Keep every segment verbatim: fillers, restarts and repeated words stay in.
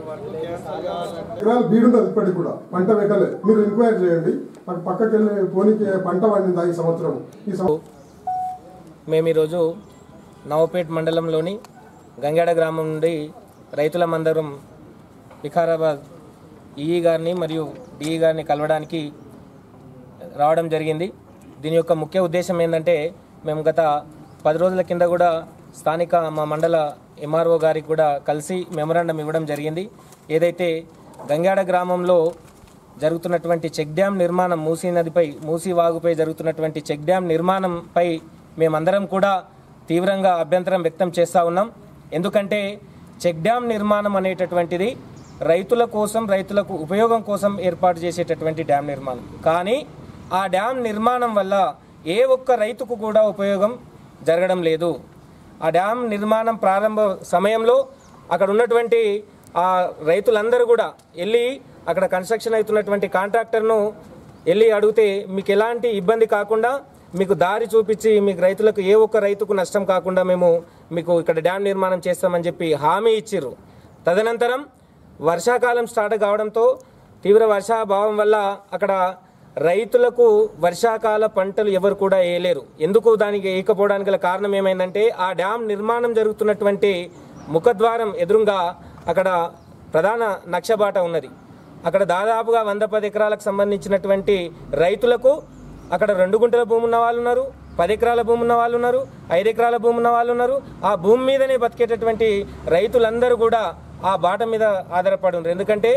ఎకరాలు బీడు ఉంటుంది ఇప్పటికి కూడా పంట పెట్టలే. మీరు ఎంక్వైరీ చేయండి. మాకు పక్కకి వెళ్ళి పోనీకి పంట పండిందా ఈ సంవత్సరం. ఈ మేము ఈరోజు నవపేట్ మండలంలోని గంగాడ గ్రామం నుండి రైతులమందరం వికారాబాద్ ఈఈ గారిని మరియు డిఈ గారిని కలవడానికి రావడం జరిగింది. దీని యొక్క ముఖ్య ఉద్దేశం ఏంటంటే, మేము గత పది రోజుల కింద కూడా స్థానిక మా మండల ఎంఆర్ఓ గారికి కూడా కలిసి మెమరాండం ఇవ్వడం జరిగింది. ఏదైతే గంగాడ గ్రామంలో జరుగుతున్నటువంటి చెక్ డ్యామ్ నిర్మాణం, మూసీ నదిపై మూసీ వాగుపై జరుగుతున్నటువంటి చెక్ డ్యామ్ నిర్మాణంపై మేమందరం కూడా తీవ్రంగా అభ్యంతరం వ్యక్తం చేస్తూ ఉన్నాం. ఎందుకంటే చెక్ డ్యామ్ నిర్మాణం అనేటటువంటిది రైతుల కోసం, రైతులకు ఉపయోగం కోసం ఏర్పాటు చేసేటటువంటి డ్యామ్ నిర్మాణం. కానీ ఆ డ్యామ్ నిర్మాణం వల్ల ఏ ఒక్క రైతుకు కూడా ఉపయోగం జరగడం లేదు. ఆ డ్యామ్ నిర్మాణం ప్రారంభ సమయంలో అక్కడ ఉన్నటువంటి ఆ రైతులందరూ కూడా వెళ్ళి అక్కడ కన్స్ట్రక్షన్ అవుతున్నటువంటి కాంట్రాక్టర్ను వెళ్ళి అడిగితే, మీకు ఎలాంటి ఇబ్బంది కాకుండా మీకు దారి చూపించి మీకు రైతులకు ఏ ఒక్క రైతుకు నష్టం కాకుండా మేము మీకు ఇక్కడ డ్యామ్ నిర్మాణం చేస్తామని చెప్పి హామీ ఇచ్చిర్రు. తదనంతరం వర్షాకాలం స్టార్ట్ కావడంతో తీవ్ర వర్షాభావం వల్ల అక్కడ రైతులకు వర్షాకాల పంటలు ఎవరు కూడా వేయలేరు. ఎందుకు దానికి వేయకపోవడానికి గల కారణం ఏమైందంటే, ఆ డ్యామ్ నిర్మాణం జరుగుతున్నటువంటి ముఖద్వారం ఎదురుగా అక్కడ ప్రధాన నక్షబాట ఉన్నది. అక్కడ దాదాపుగా వంద పది ఎకరాలకు సంబంధించినటువంటి రైతులకు అక్కడ రెండు గుంటల భూమి ఉన్న వాళ్ళు ఉన్నారు, పది ఎకరాల భూమి ఉన్న వాళ్ళు ఉన్నారు, ఐదు ఎకరాల భూమి ఉన్న వాళ్ళు ఉన్నారు. ఆ భూమి మీదనే బతికేటటువంటి రైతులందరూ కూడా ఆ బాట మీద ఆధారపడి ఉన్నారు. ఎందుకంటే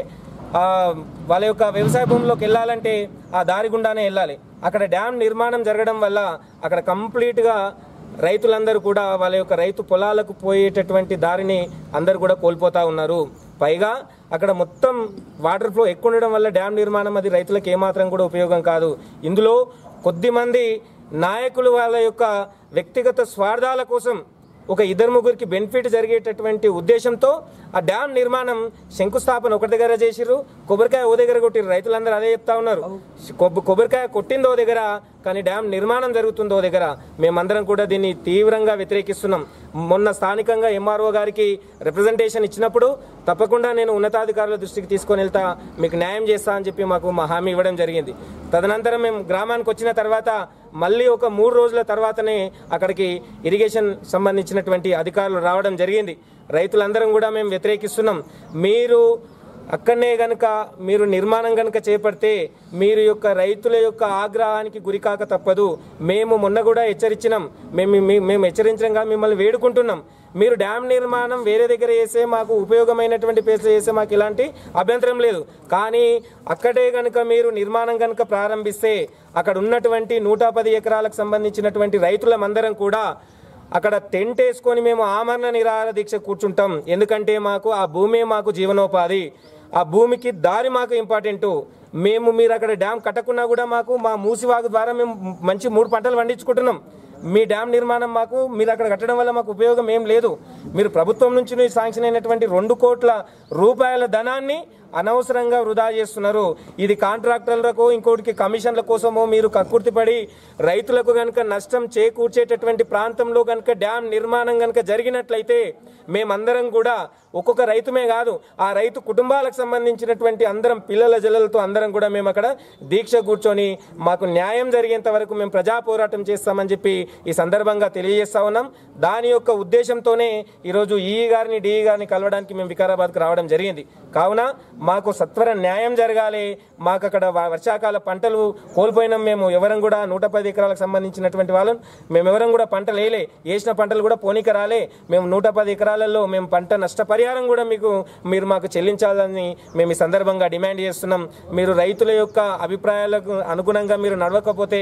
వాళ్ళ యొక్క వ్యవసాయ భూమిలోకి వెళ్ళాలంటే ఆ దారి గుండానే వెళ్ళాలి. అక్కడ డ్యామ్ నిర్మాణం జరగడం వల్ల అక్కడ కంప్లీట్గా రైతులందరూ కూడా వాళ్ళ యొక్క రైతు పొలాలకు పోయేటటువంటి దారిని అందరూ కూడా కోల్పోతూ ఉన్నారు. పైగా అక్కడ మొత్తం వాటర్ ఫ్లో ఎక్కువ ఉండడం వల్ల డ్యామ్ నిర్మాణం అది రైతులకు ఏమాత్రం కూడా ఉపయోగం కాదు. ఇందులో కొద్దిమంది నాయకులు వాళ్ళ యొక్క వ్యక్తిగత స్వార్థాల కోసం ఒక ఇద్దరు ముగ్గురికి బెనిఫిట్ జరిగేటటువంటి ఉద్దేశంతో ఆ డ్యామ్ నిర్మాణం శంకుస్థాపన ఒక దగ్గర చేసిర్రు, కొబ్బరికాయ ఓ దగ్గర కొట్టిర్రు. రైతులందరూ అదే చెప్తా ఉన్నారు, కొబ్బరికాయ కొట్టిందో దగ్గర కానీ డ్యామ్ నిర్మాణం జరుగుతుందో దగ్గర. మేమందరం కూడా దీన్ని తీవ్రంగా వ్యతిరేకిస్తున్నాం. మొన్న స్థానికంగా ఎంఆర్ఓ గారికి రిప్రజెంటేషన్ ఇచ్చినప్పుడు తప్పకుండా నేను ఉన్నతాధికారుల దృష్టికి తీసుకొని వెళ్తా, మీకు న్యాయం చేస్తా అని చెప్పి మాకు మా హామీ ఇవ్వడం జరిగింది. తదనంతరం మేము గ్రామానికి వచ్చిన తర్వాత మళ్ళీ ఒక మూడు రోజుల తర్వాతనే అక్కడికి ఇరిగేషన్ సంబంధించినటువంటి అధికారులు రావడం జరిగింది. రైతులందరం కూడా మేము వ్యతిరేకిస్తున్నాం. మీరు అక్కడనే గనక మీరు నిర్మాణం గనక చేపడితే మీరు యొక్క రైతుల యొక్క ఆగ్రహానికి గురికాక తప్పదు. మేము మొన్న కూడా హెచ్చరించినాం, మేము మేము హెచ్చరించడంగా మిమ్మల్ని వేడుకుంటున్నాం. మీరు డ్యామ్ నిర్మాణం వేరే దగ్గర చేసే మాకు ఉపయోగమైనటువంటి ప్లేస్లో చేసే మాకు ఇలాంటి అభ్యంతరం లేదు. కానీ అక్కడే కనుక మీరు నిర్మాణం కనుక ప్రారంభిస్తే అక్కడ ఉన్నటువంటి నూట పది ఎకరాలకు సంబంధించినటువంటి రైతులమందరం కూడా అక్కడ టెంట్ వేసుకొని మేము ఆమరణ నిరాహార దీక్ష కూర్చుంటాం. ఎందుకంటే మాకు ఆ భూమే మాకు జీవనోపాధి, ఆ భూమికి దారి మాకు ఇంపార్టెంటు. మేము మీరు అక్కడ డ్యామ్ కట్టకున్నా కూడా మాకు మా మూసివాగు ద్వారా మేము మంచి మూడు పంటలు పండించుకుంటున్నాం. మీ డ్యామ్ నిర్మాణం మాకు మీరు అక్కడ కట్టడం వల్ల మాకు ఉపయోగం ఏం లేదు. మీరు ప్రభుత్వం నుంచి శాంక్షన్ అయినటువంటి రెండు కోట్ల రూపాయల ధనాన్ని అనవసరంగా వృధా చేస్తున్నారు. ఇది కాంట్రాక్టర్లకు ఇంకోటికి కమిషన్ల కోసమో మీరు కక్కుర్తిపడి రైతులకు కనుక నష్టం చేకూర్చేటటువంటి ప్రాంతంలో కనుక డ్యామ్ నిర్మాణం కనుక జరిగినట్లయితే మేమందరం కూడా ఒక్కొక్క రైతుమే కాదు, ఆ రైతు కుటుంబాలకు సంబంధించినటువంటి అందరం పిల్లల జల్లలతో అందరం కూడా మేము అక్కడ దీక్ష కూర్చొని మాకు న్యాయం జరిగేంత వరకు మేము ప్రజా పోరాటం చేస్తామని చెప్పి ఈ సందర్భంగా తెలియజేస్తా ఉన్నాం. దాని యొక్క ఉద్దేశంతోనే ఈరోజు ఈఈ గారిని డిఈ గారిని కలవడానికి మేము వికారాబాద్కు రావడం జరిగింది. కావున మాకు సత్వర న్యాయం జరగాలి. మాకు అక్కడ వర్షాకాల పంటలు కోల్పోయినాం. మేము ఎవరం కూడా నూట పది ఎకరాలకు సంబంధించినటువంటి వాళ్ళం మేము ఎవరం కూడా పంటలు వేయలే, వేసిన పంటలు కూడా పోనీక రాలే. మేము నూట పది ఎకరాలలో మేము పంట నష్టపరిహారం కూడా మీకు మీరు మాకు చెల్లించాలని మేము ఈ సందర్భంగా డిమాండ్ చేస్తున్నాం. మీరు రైతుల యొక్క అభిప్రాయాలకు అనుగుణంగా మీరు నడవకపోతే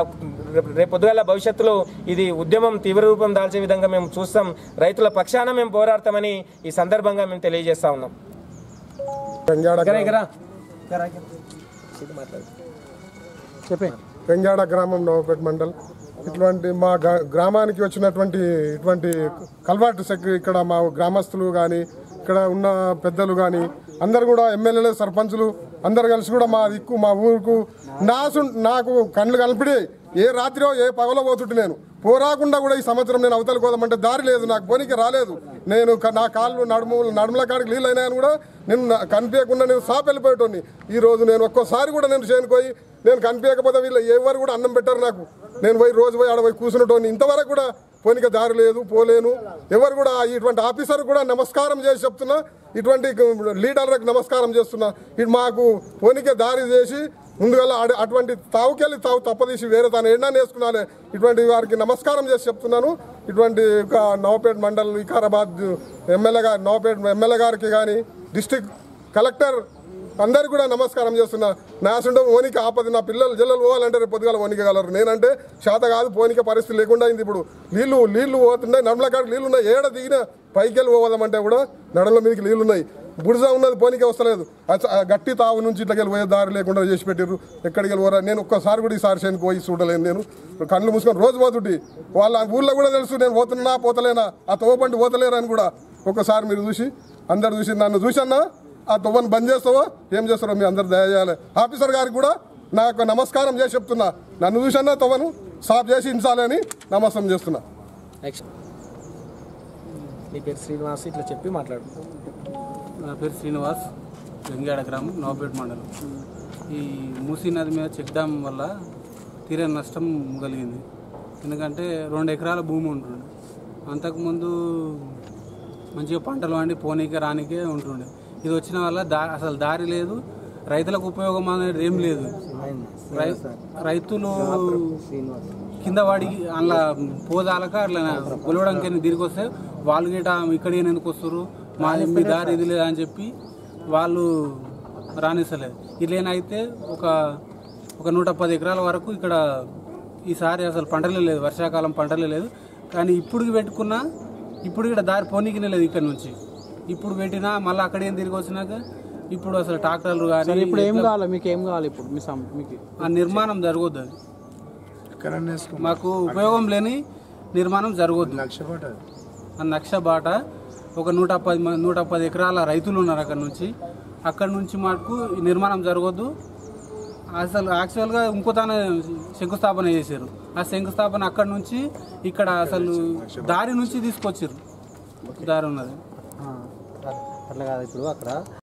రేపు పొద్దుగాల భవిష్యత్తులో ఇది ఉద్యమం తీవ్ర రూపం దాల్చే విధంగా మేము చూస్తాం. రైతుల పక్షాన మేము పోరాడతామని ఈ సందర్భంగా మేము తెలియజేస్తా ఉన్నాం. పెంజాడ గ్రామం నవపేట మండల్. ఇటువంటి మా గ్రామానికి వచ్చినటువంటి ఇటువంటి కల్వర్ట్ సెక్రటరీ ఇక్కడ మా గ్రామస్తులు కానీ ఇక్కడ ఉన్న పెద్దలు కానీ అందరు కూడా ఎమ్మెల్యేలు సర్పంచులు అందరు కలిసి కూడా మా దిక్కు మా ఊరుకు నాసు నాకు కళ్ళు కలిపిడి ఏ రాత్రియో ఏ పగలో పోతుంటే నేను పోరాకుండా కూడా ఈ సంవత్సరం నేను అవతల కోదామంటే దారి లేదు, నాకు పోనీకి రాలేదు. నేను నా కాళ్ళు నడుము నడుముల కాడికి నీళ్ళు అయినాయని కూడా నేను కనిపించకుండా నేను సాప్ వెళ్ళిపోయేటోని. ఈ రోజు నేను ఒక్కోసారి కూడా నేను చేయనుకోయి నేను కనిపించకపోతే వీళ్ళు ఎవరు కూడా అన్నం పెట్టారు నాకు. నేను పోయి రోజు పోయి ఆడ పోయి కూర్చున్నటోని ఇంతవరకు కూడా పోనీకి దారి లేదు, పోలేను. ఎవరు కూడా ఇటువంటి ఆఫీసర్ కూడా నమస్కారం చేసి చెప్తున్నా, ఇటువంటి లీడర్లకు నమస్కారం చేస్తున్నా. ఇది మాకు పోనీకే దారి చేసి ముందుగా అటువంటి తావుకెళ్ళి తావు తప్పదీసి వేరే తాను ఎండా వేసుకున్నాను. ఇటువంటి వారికి నమస్కారం చేసి చెప్తున్నాను. ఇటువంటి నవపేట మండల్ వికారాబాద్ ఎమ్మెల్యే గారి నవపేట ఎమ్మెల్యే గారికి కానీ డిస్ట్రిక్ట్ కలెక్టర్ అందరికి కూడా నమస్కారం చేస్తున్నా. నాసుండో ఓనికి ఆపది, నా పిల్లలు జిల్లలు పోవాలంటే రేపు పొద్దుగాల ఓనికగలరు. నేనంటే శాత కాదు, పోనికే పరిస్థితి లేకుండా అయింది. ఇప్పుడు నీళ్లు నీళ్లు పోతున్నాయి, నడుముల కాడికి నీళ్ళు ఉన్నాయి. ఏడ దిగిన పైకి వెళ్ళి పోదామంటే కూడా నడల మీదకి నీళ్ళు ఉన్నాయి. బుడిజ ఉన్నది పోనీకే వస్తలేదు. గట్టి తావు నుంచి ఇట్లకి వెళ్ళి పోయే దారి లేకుండా చేసి పెట్టారు. ఎక్కడికి వెళ్ళి పోరా నేను ఒక్కసారి కూడా ఈసారి చేయని పోయి చూడలేను. నేను కళ్ళు మూసుకొని రోజు పోతుంటే వాళ్ళ ఊళ్ళో కూడా తెలుసు నేను పోతున్నా పోతలేనా, ఆ తోబండి పోతలేరని కూడా ఒక్కసారి మీరు చూసి అందరు చూసి నన్ను చూసన్నా ఆ తొవ్వను బంద్ చేస్తావో ఏం చేస్తారో మీ అందరు దయచేయాలి. ఆఫీసర్ గారికి కూడా నాకు నమస్కారం చేసి చెప్తున్నా, నన్ను చూసన్నా తొవ్వను సాఫ్ చేసి ఇంచాలని నమస్కారం చేస్తున్నా. నీ పేరు శ్రీనివాస్, ఇట్లా చెప్పి మాట్లాడు. నా పేరు శ్రీనివాస్, గంగాడ గ్రామం, నవపేట మండలం. ఈ మూసీ నది మీద చెక్ డ్యామ్ వల్ల తీరని నష్టం కలిగింది. ఎందుకంటే రెండు ఎకరాల భూమి ఉంటుండే, అంతకుముందు మంచిగా పంటలు వండి పోనీకే రానికే ఉంటుండే. ఇది వచ్చిన వల్ల దా అసలు దారి లేదు, రైతులకు ఉపయోగం అనేది ఏం లేదు. రైతులు కింద వాడి అలా పోదాలక అట్లా గొలవడానికి తిరిగి వస్తే వాళ్ళు గిట ఇక్కడికి ఎందుకు వస్తారు, మా మీ దారి ఇది లేదా అని చెప్పి వాళ్ళు రాణిస్తలేదు. ఇట్లేనైతే ఒక ఒక నూట పది ఎకరాల వరకు ఇక్కడ ఈసారి అసలు పంటలే లేదు, వర్షాకాలం పంటలే లేదు. కానీ ఇప్పుడు పెట్టుకున్నా ఇప్పుడు ఇక్కడ దారి పోనీకినే లేదు. ఇక్కడ నుంచి ఇప్పుడు పెట్టినా మళ్ళీ అక్కడేం తిరిగి వచ్చినాక ఇప్పుడు అసలు ట్రాక్టర్లు కానీ ఇప్పుడు ఏం కావాలి, మీకు ఏం కావాలి? ఇప్పుడు మీ మీకు ఆ నిర్మాణం జరగొద్దు, అది మాకు ఉపయోగం లేని నిర్మాణం జరగొద్దు. ఆ నక్ష బాట ఒక నూట పది నూట పది ఎకరాల రైతులు ఉన్నారు అక్కడ నుంచి. అక్కడ నుంచి మాకు నిర్మాణం జరగొద్దు. అసలు యాక్చువల్గా ఇంకో తానే శంకుస్థాపన చేశారు. ఆ శంకుస్థాపన అక్కడ నుంచి ఇక్కడ అసలు దారి నుంచి తీసుకొచ్చారు. దారి ఉన్నది అట్లా కాదు ఇప్పుడు అక్కడ